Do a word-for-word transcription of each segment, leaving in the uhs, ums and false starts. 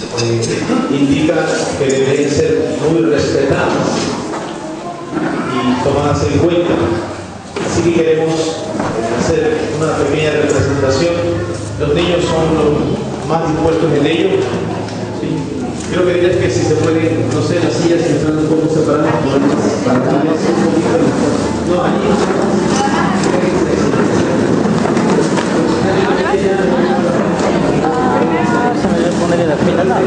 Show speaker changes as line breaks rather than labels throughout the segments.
eh, indica que deberían ser muy respetadas y tomadas en cuenta. Así que queremos hacer una pequeña representación. Los niños son los más dispuestos en ello. ¿Sí? Quiero pedirles que si se pueden, no sé, las sillas que están un poco separadas, para que no sea un poquito. No, allí.
Ponerle la fila nada.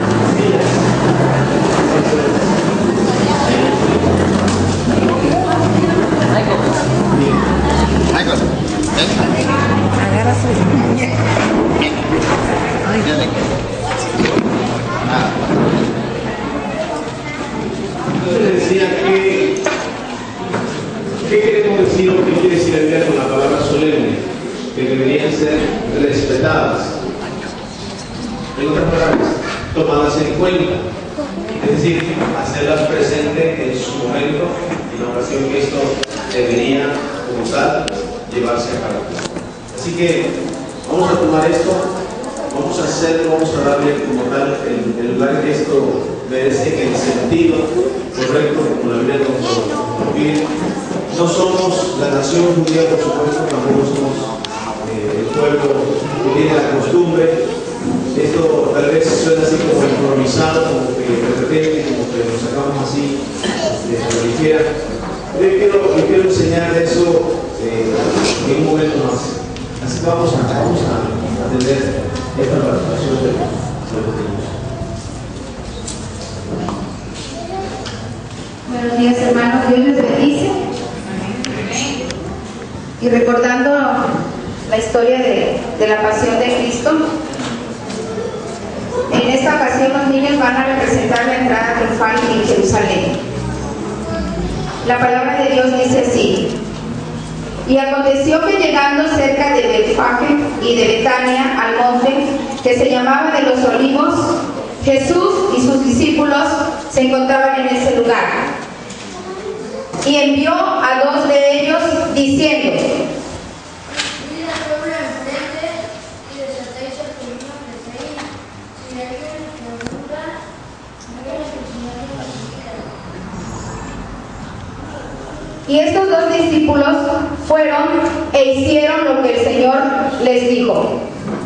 Agarra su muñeca. Ay, dale.
Entonces decía que, ¿qué queremos decir o qué quiere decir la Biblia con la palabra solemne? Que deberían ser respetadas. En otras palabras, tomadas en cuenta. Es decir, hacerlas presentes en su momento, en la ocasión que esto debería, como tal, llevarse a cabo. Así que vamos a tomar esto, vamos a hacerlo, vamos a darle como tal el, el lugar que esto merece, en el sentido correcto, como la Biblia nos pide. No somos la nación judía, por supuesto, tampoco somos eh, el pueblo que tiene la costumbre. Esto tal vez suena así como improvisado, como que de repente, como que nos sacamos así de la ligera. Yo quiero, yo quiero enseñar eso eh, en un momento más. Así que vamos a, vamos a atender esta participación de los niños.
Buenos días, hermanos. Dios les bendice. Y recordando la historia de, de la pasión de Cristo, en esta ocasión los niños van a representar la entrada triunfal en Jerusalén. La palabra de Dios dice así: y aconteció que llegando cerca de Betfage y de Betania al monte que se llamaba de los Olivos, Jesús y sus discípulos se encontraban en ese lugar. Y envió a dos de ellos diciendo: y estos dos discípulos fueron e hicieron lo que el Señor les dijo.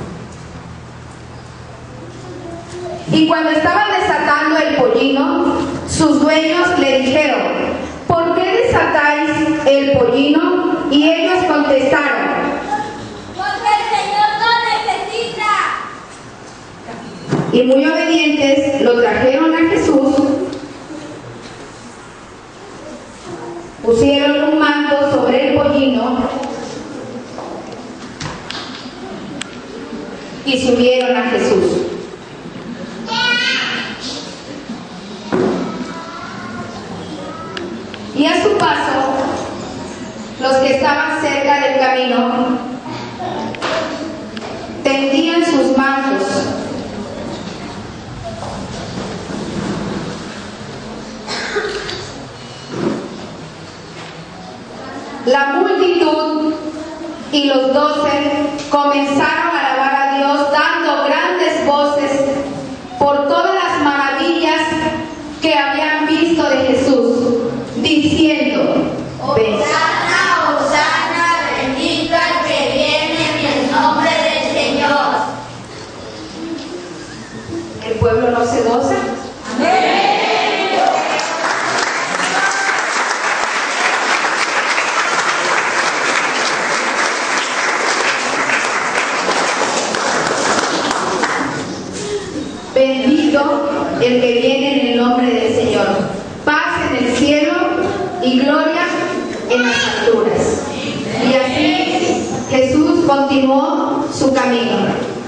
Y cuando estaban desatando el pollino, sus dueños le dijeron: ¿por qué desatáis el pollino? Y ellos contestaron: porque el Señor lo necesita. Y muy obedientes lo trajeron a Jesús. Pusieron un manto sobre el pollino y subieron a Jesús. Y a su paso, los que estaban cerca del camino tendían sus mantos. La multitud y los doce comenzaron a alabar a Dios dando grandes voces por todas las maravillas que habían visto de Jesús, diciendo: Hosana, Hosana, bendito el que viene en el nombre del Señor. ¿El pueblo no se goza? ¡Amén! Bendito el que viene en el nombre del Señor. Paz en el cielo y gloria en las alturas. Y así Jesús continuó su camino.